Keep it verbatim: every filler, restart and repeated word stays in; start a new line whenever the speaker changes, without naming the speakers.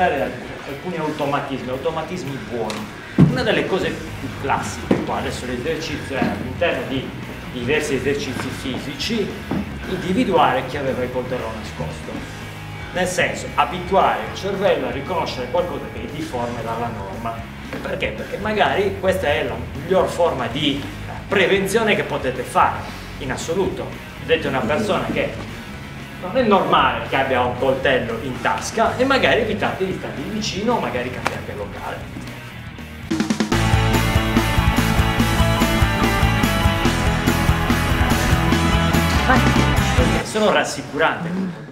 menzionare alcuni automatismi, automatismi buoni. Una delle cose più classiche qua, adesso l'esercizio è all'interno di diversi esercizi fisici, individuare chi aveva il coltello nascosto. Nel senso, abituare il cervello a riconoscere qualcosa che è difforme dalla norma. Perché? Perché magari questa è la miglior forma di prevenzione che potete fare, in assoluto. Vedete una persona che non è normale che abbia un coltello in tasca e magari evitate di stargli vicino o magari cambiate locale. Sono rassicurante.